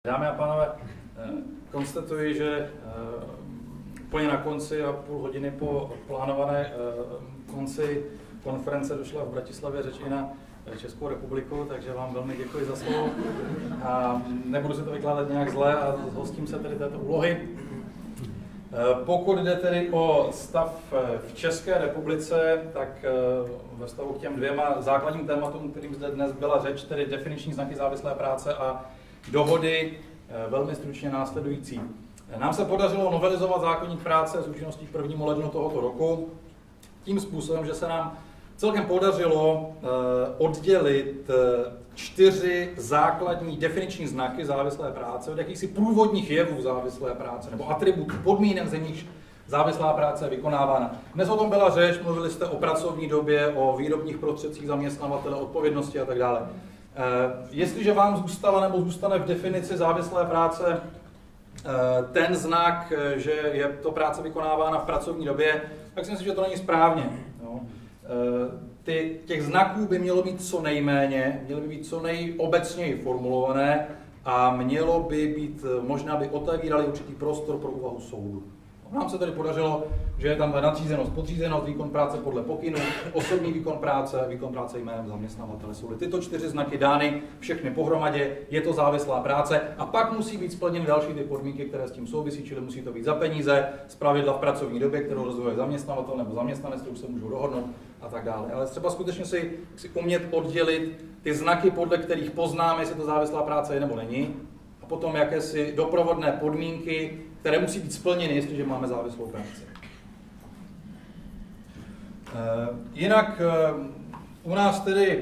Dámy a pánové, konstatuji, že úplně na konci a půl hodiny po plánované konci konference došla v Bratislavě řeč i na Českou republiku, takže vám velmi děkuji za slovo. A nebudu si to vykládat nějak zle a zhostím se tedy této úlohy. Pokud jde tedy o stav v České republice, tak ve vztahu k těm dvěma základním tématům, kterým zde dnes byla řeč, tedy definiční znaky závislé práce a dohody, velmi stručně následující. Nám se podařilo novelizovat zákoník práce s účinností 1. lednu tohoto roku tím způsobem, že se nám celkem podařilo oddělit 4 základní definiční znaky závislé práce od jakýchsi průvodních jevů závislé práce nebo atributů, podmínek, z nichž závislá práce je vykonávána. Dnes o tom byla řeč, mluvili jste o pracovní době, o výrobních prostředcích zaměstnavatele, odpovědnosti a tak dále. Jestliže vám zůstala nebo zůstane v definici závislé práce ten znak, že je to práce vykonávána v pracovní době, tak si myslím, že to není správně. No. Těch znaků by mělo být co nejméně, měly by být co nejobecněji formulované a mělo by být možná, aby otevírali určitý prostor pro úvahu soudu. Nám se tedy podařilo, že je tam nadřízenost, podřízenost, výkon práce podle pokynu, osobní výkon práce jménem zaměstnavatele. Jsou tyto 4 znaky dány všechny pohromadě, je to závislá práce a pak musí být splněny další ty podmínky, které s tím souvisí, čili musí to být za peníze, zpravidla v pracovní době, kterou rozhoduje zaměstnavatel nebo zaměstnanec, kterou se můžou dohodnout a tak dále. Ale třeba skutečně si umět oddělit ty znaky, podle kterých poznáme, jestli to závislá práce je nebo není, a potom jakési doprovodné podmínky, které musí být splněny, jestliže máme závislou práci. Jinak u nás tedy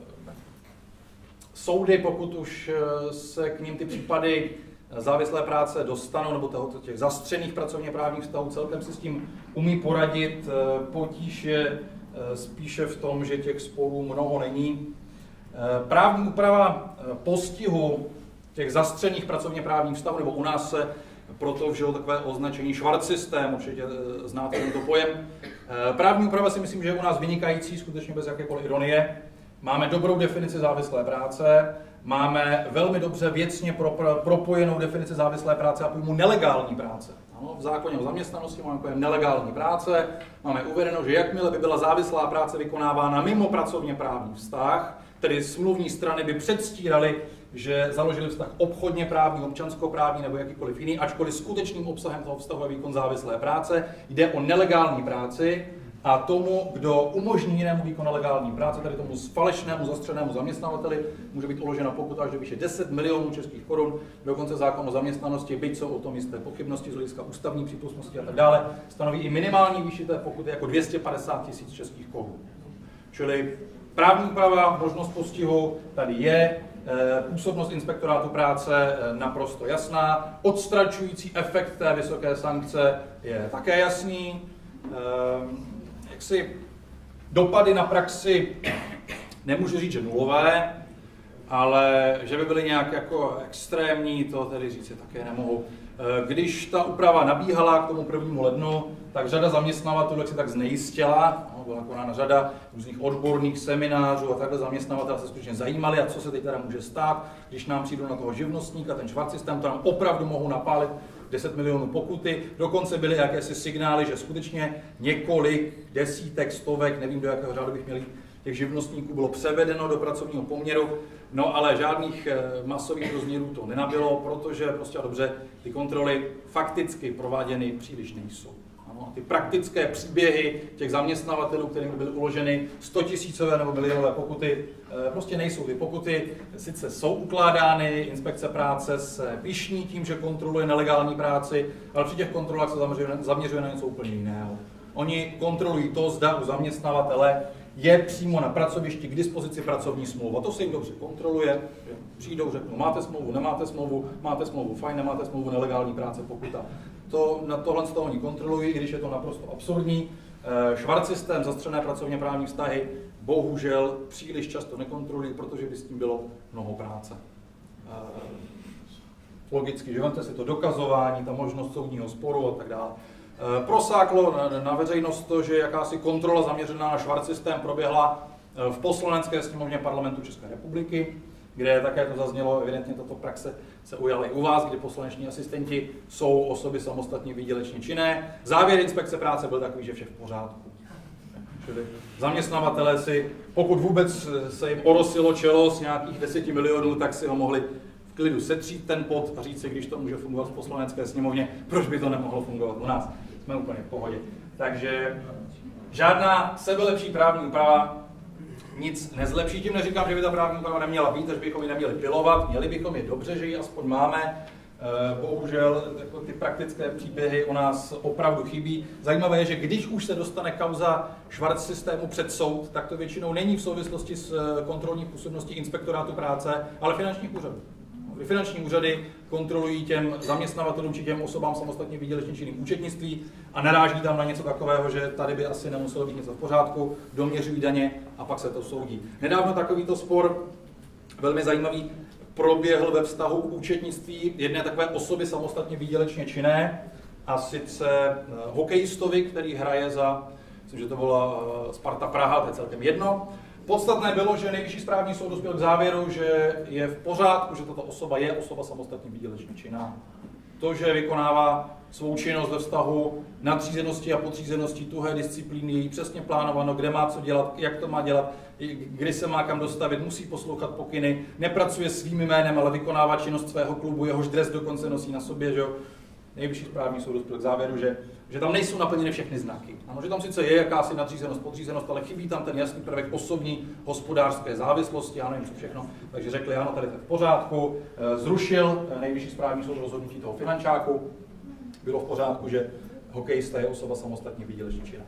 soudy, pokud už se k ním ty případy závislé práce dostanou, nebo těch zastřených pracovně právních vztahů, celkem si s tím umí poradit. Potíž je spíše v tom, že těch sporů mnoho není. Právní úprava postihu těch zastřených pracovně právních vztahů, nebo u nás se proto vžilo takové označení Schwarz systém, určitě znáte tento pojem. Právní úprava si myslím, že je u nás vynikající, skutečně bez jakékoliv ironie. Máme dobrou definici závislé práce, máme velmi dobře věcně propojenou definici závislé práce a pojmu nelegální práce. Ano, v zákoně o zaměstnanosti máme pojem nelegální práce, máme uvedeno, že jakmile by byla závislá práce vykonávána mimo pracovně právní vztah, tedy smluvní strany by předstíraly, že založili vztah obchodně právní, občanskoprávní nebo jakýkoliv jiný, ačkoliv skutečným obsahem toho vztahu je výkon závislé práce, jde o nelegální práci a tomu, kdo umožní jinému výkon nelegální práce, tedy tomu falešnému zastřenému zaměstnavateli, může být uložena pokuta až do výše 10 milionů českých korun, dokonce zákon o zaměstnanosti, byť jsou o tom jisté pochybnosti z hlediska ústavní přípustnosti a tak dále, stanoví i minimální výši té pokuty jako 250 000 českých korun. Čili právní úprava, možnost postihu tady je, působnost inspektorátu práce naprosto jasná, odstračující efekt té vysoké sankce je také jasný. Dopady na praxi nemůžu říct, že nulové, ale že by byly nějak jako extrémní, to tedy říct také nemohu. Když ta úprava nabíhala k tomu 1. lednu, tak řada zaměstnavatelů se tak znejistila, byla konána řada různých odborných seminářů a takhle zaměstnavatelé se skutečně zajímali, a co se teď teda může stát, když nám přijdou na toho živnostníka, ten Schwarz systém, to nám opravdu mohou napálit 10 milionů pokuty. Dokonce byly jakési signály, že skutečně několik desítek, stovek, nevím do jakého řádu bych měl těch živnostníků bylo převedeno do pracovního poměru, no ale žádných masových rozměrů to nenabylo, protože prostě a dobře ty kontroly fakticky prováděny příliš nejsou. Ano, ty praktické příběhy těch zaměstnavatelů, kterým byly uloženy 100 000 nebo milionové pokuty, prostě nejsou. Ty pokuty sice jsou ukládány, inspekce práce se pyšní tím, že kontroluje nelegální práci, ale při těch kontrolách se zaměřuje na něco úplně jiného. Oni kontrolují to, zda u zaměstnavatele je přímo na pracovišti k dispozici pracovní smlouva. To se jim dobře kontroluje, že přijdou, řeknou, máte smlouvu, fajn, nemáte smlouvu, nelegální práce, pokuta. Na tohle z toho oni kontrolují, i když je to naprosto absurdní. Schwarz systém, zastřené pracovně právní vztahy, bohužel příliš často nekontrolují, protože by s tím bylo mnoho práce. Logicky, že vemte si to dokazování, ta možnost soudního sporu a tak dále. Prosáklo na veřejnost to, že jakási kontrola zaměřená na Schwarz systém proběhla v Poslanecké sněmovně Parlamentu České republiky. kde také to zaznělo, evidentně tato praxe se ujala i u vás, kdy poslaneční asistenti jsou osoby samostatně výdělečně činné. Závěr inspekce práce byl takový, že vše v pořádku. Čili zaměstnavatelé si, pokud vůbec se jim orosilo čelo z nějakých 10 milionů, tak si ho mohli v klidu setřít ten pot a říct si, když to může fungovat v poslanecké sněmovně, proč by to nemohlo fungovat u nás. Jsme úplně v pohodě. Takže žádná sebelepší právní úprava nic nezlepší. Tím neříkám, že by ta právní úprava neměla být, že bychom ji neměli pilovat, měli bychom je dobře, že ji aspoň máme. Bohužel jako ty praktické příběhy u nás opravdu chybí. Zajímavé je, že když už se dostane kauza Schwarz systému před soud, tak to většinou není v souvislosti s kontrolní působností inspektorátu práce, ale finančních úřadů. Finanční úřady kontrolují těm zaměstnavatelům či těm osobám samostatně výdělečně činným účetnictví a naráží tam na něco takového, že tady by asi nemuselo být něco v pořádku, doměřují daně a pak se to soudí. Nedávno takovýto spor, velmi zajímavý, proběhl ve vztahu k účetnictví jedné takové osoby samostatně výdělečně činné, a sice hokejistovi, který hraje za, myslím, že to byla Sparta Praha, to je celkem jedno. Podstatné bylo, že Nejvyšší správní soud dospěl k závěru, že je v pořádku, že tato osoba je osoba samostatně výdělečně činná. To, že vykonává svou činnost ve vztahu nadřízenosti a podřízenosti, tuhé disciplíny, je přesně plánováno, kde má co dělat, jak to má dělat, kdy se má kam dostavit, musí poslouchat pokyny, nepracuje svým jménem, ale vykonává činnost svého klubu, jehož dres dokonce nosí na sobě, že jo. Nejvyšší správní soud dospěl k závěru, že tam nejsou naplněny všechny znaky. Ano, že tam sice je jakási nadřízenost, podřízenost, ale chybí tam ten jasný prvek osobní hospodářské závislosti, já nevím co všechno. Takže řekli, ano, tady to je v pořádku, zrušil Nejvyšší správní soud rozhodnutí toho finančáku, bylo v pořádku, že hokejista je osoba samostatně výdělečně činná.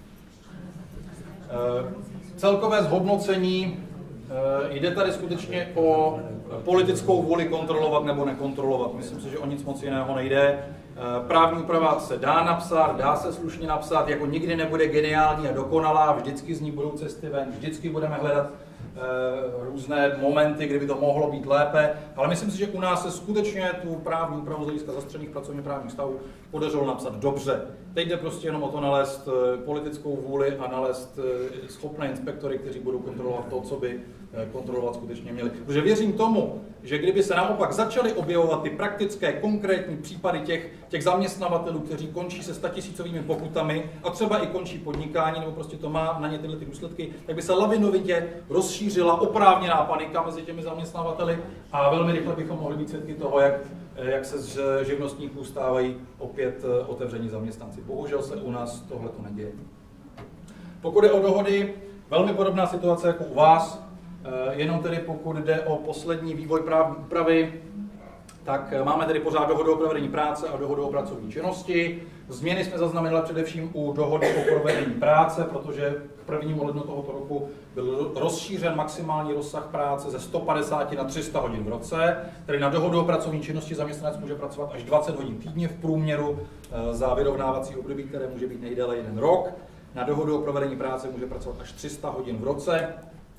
Celkové zhodnocení, jde tady skutečně o politickou vůli kontrolovat nebo nekontrolovat. Myslím si, že o nic moc jiného nejde. Právní úprava se dá napsat, dá se slušně napsat, jako nikdy nebude geniální a dokonalá, vždycky z ní budou cesty ven, vždycky budeme hledat různé momenty, kdyby to mohlo být lépe, ale myslím si, že u nás se skutečně tu právní úpravu z hlediska zastřených pracovně právních stavů podařilo napsat dobře. Teď jde prostě jenom o to nalézt politickou vůli a nalézt schopné inspektory, kteří budou kontrolovat to, co by kontrolovat skutečně měli. Protože věřím tomu, že kdyby se naopak začaly objevovat ty praktické, konkrétní případy těch zaměstnavatelů, kteří končí se 100 000 pokutami a třeba i končí podnikání, nebo prostě to má na ně tyhle ty důsledky, tak by se lavinovitě rozšířila oprávněná panika mezi těmi zaměstnavateli a velmi rychle bychom mohli být svědky toho, jak se z živnostníků stávají opět otevření zaměstnanci. Bohužel se u nás tohle to neděje. Pokud je o dohody, velmi podobná situace jako u vás, jenom tedy pokud jde o poslední vývoj právní úpravy, tak máme tedy pořád dohodu o provedení práce a dohodu o pracovní činnosti. Změny jsme zaznamenali především u dohody o provedení práce, protože k 1. lednu tohoto roku byl rozšířen maximální rozsah práce ze 150 na 300 hodin v roce. Tedy na dohodu o pracovní činnosti zaměstnanec může pracovat až 20 hodin týdně v průměru za vyrovnávací období, které může být nejdéle 1 rok. Na dohodu o provedení práce může pracovat až 300 hodin v roce.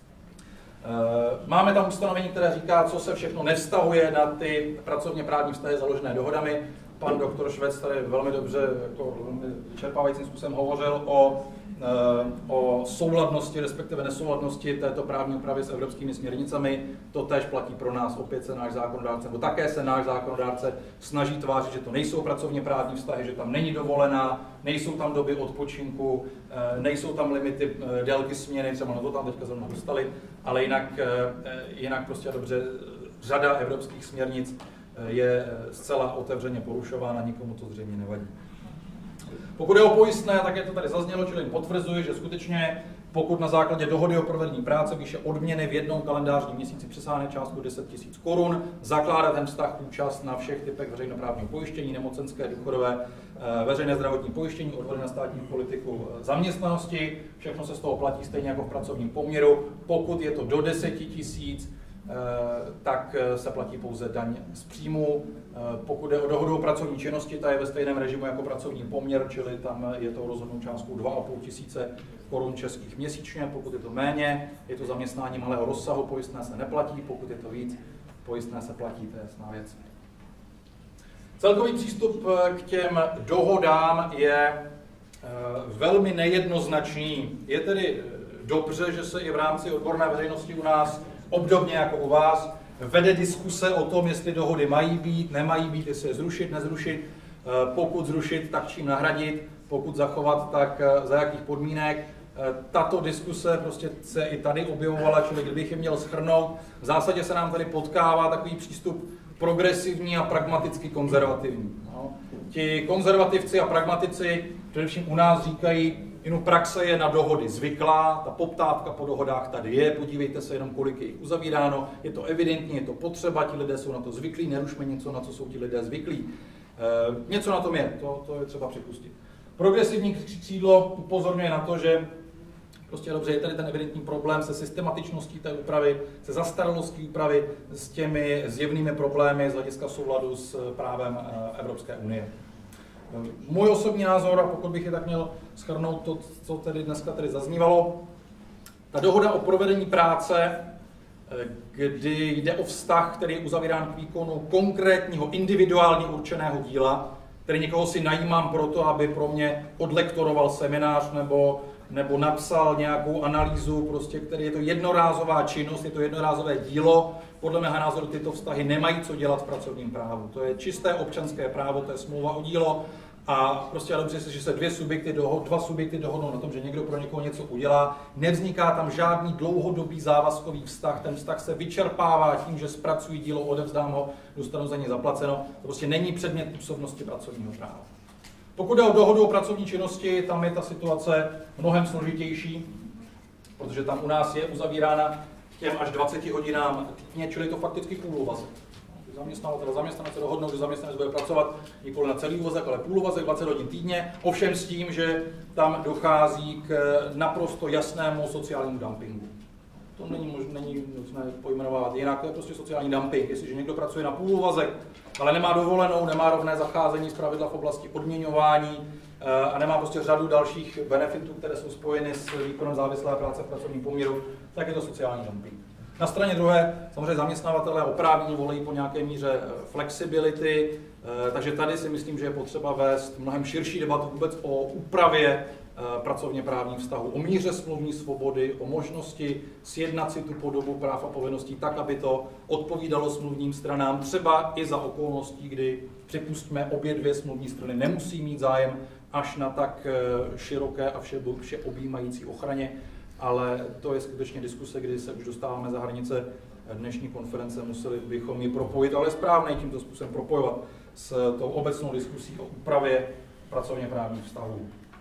Máme tam ustanovení, které říká, co se všechno nevztahuje na ty pracovně právní vztahy založené dohodami. Pan doktor Švec tady velmi dobře, jako vyčerpávajícím způsobem hovořil o souladnosti, respektive nesouladnosti této právní úpravy s evropskými směrnicemi. To též platí pro nás, opět se náš zákonodárce, nebo také se náš zákonodárce snaží tvářit, že to nejsou pracovně právní vztahy, že tam není dovolená, nejsou tam doby odpočinku, nejsou tam limity délky směny, třeba na to tam teďka zrovna dostali, ale jinak prostě dobře řada evropských směrnic je zcela otevřeně porušována, nikomu to zřejmě nevadí. Pokud je o pojistné, tak je to tady zaznělo, čili potvrzuji, že skutečně pokud na základě dohody o provedení práce výše odměny v jednom kalendářním měsíci přesáhne částku 10 000 korun, zakládá ten vztah účast na všech typech veřejnoprávního pojištění, nemocenské, důchodové, veřejné zdravotní pojištění, odvody na státní politiku zaměstnanosti, všechno se z toho platí stejně jako v pracovním poměru. Pokud je to do 10 000, tak se platí pouze daň z příjmu. Pokud je o dohodu o pracovní činnosti, ta je ve stejném režimu jako pracovní poměr, čili tam je to rozhodnou částkou 2 500 korun českých měsíčně. Pokud je to méně, je to zaměstnání malého rozsahu, pojistné se neplatí, pokud je to víc, pojistné se platí, to je jasná věc. Celkový přístup k těm dohodám je velmi nejednoznačný. Je tedy dobře, že se i v rámci odborné veřejnosti u nás, obdobně jako u vás, vede diskuse o tom, jestli dohody mají být, nemají být, jestli je zrušit, nezrušit, pokud zrušit, tak čím nahradit, pokud zachovat, tak za jakých podmínek. Tato diskuse prostě se i tady objevovala, čili kdybych je měl shrnout, v zásadě se nám tady potkává takový přístup progresivní a pragmaticky konzervativní. No. Ti konzervativci a pragmatici především u nás říkají, jinou praxe je na dohody zvyklá, ta poptávka po dohodách tady je, podívejte se jenom, kolik je jich uzavíráno, je to evidentní, je to potřeba, ti lidé jsou na to zvyklí, nerušme něco, na co jsou ti lidé zvyklí. Něco na tom je, to je třeba připustit. Progresivní křídlo upozorňuje na to, že prostě dobře, je tady ten evidentní problém se systematičností té úpravy, se zastaralostí úpravy, s těmi zjevnými problémy z hlediska souladu s právem Evropské unie. Můj osobní názor, a pokud bych je tak měl shrnout to, co tedy dneska tady zaznívalo, ta dohoda o provedení práce, kdy jde o vztah, který je uzavírán k výkonu konkrétního individuálně určeného díla, který někoho si najímám proto, aby pro mě odlektoroval seminář nebo napsal nějakou analýzu, prostě, který je to jednorázová činnost, je to jednorázové dílo. Podle mého názoru tyto vztahy nemají co dělat v pracovním právu. To je čisté občanské právo, to je smlouva o dílo. A prostě ale dobře, že se dva subjekty dohodnou na tom, že někdo pro někoho něco udělá, nevzniká tam žádný dlouhodobý závazkový vztah, ten vztah se vyčerpává tím, že zpracují dílo, odevzdám ho, dostanu za ně zaplaceno. To prostě není předmět působnosti pracovního práva. Pokud jde o dohodu o pracovní činnosti, tam je ta situace mnohem složitější, protože tam u nás je uzavírána těm až 20 hodinám týdně, čili je to fakticky půlúvazek. Zaměstnanec se dohodnou, že zaměstnanec bude pracovat nikoli na celý úvazek, ale půlúvazek 20 hodin týdně, ovšem s tím, že tam dochází k naprosto jasnému sociálnímu dumpingu. To není nutné pojmenovat jinak, to je prostě sociální dumping. Jestliže někdo pracuje na půlúvazek, ale nemá dovolenou, nemá rovné zacházení zpravidla v oblasti odměňování a nemá prostě řadu dalších benefitů, které jsou spojeny s výkonem závislé práce v pracovním poměru, tak je to sociální dumping. Na straně druhé, samozřejmě zaměstnavatelé oprávněně volají po nějaké míře flexibility, takže tady si myslím, že je potřeba vést mnohem širší debatu vůbec o úpravě pracovně právních vztahů, o míře smluvní svobody, o možnosti sjednat si tu podobu práv a povinností tak, aby to odpovídalo smluvním stranám, třeba i za okolností, kdy připustíme obě dvě smluvní strany nemusí mít zájem až na tak široké a vše objímající ochraně, ale to je skutečně diskuse, kdy se už dostáváme za hranice dnešní konference, museli bychom ji propojit, ale je správné tímto způsobem propojovat s tou obecnou diskusí o úpravě pracovně právních vztahů.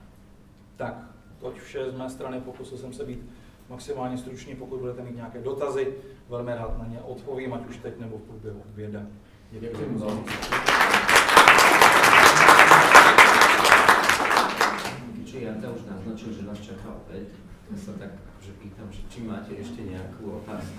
Tak, toť vše z mé strany, pokusil jsem se být maximálně stručný, pokud budete mít nějaké dotazy, velmi rád na ně odpovím, ať už teď nebo v průběhu oběda. Děkuji za Čiže Janta už naznačil, že nás čaká opäť. Ja sa tak že pýtam, že či máte ešte nejakú otázku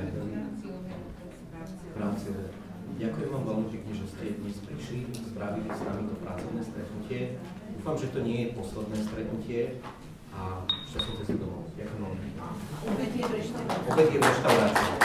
v rámci. Ďakujem vám veľmi pekne, že ste dnes prišli, spravili s nami to pracovné stretnutie. Dúfam, že to nie je posledné stretnutie a šťastnite sa domov. Ďakujem veľmi pekne. Obed je v reštaurácii.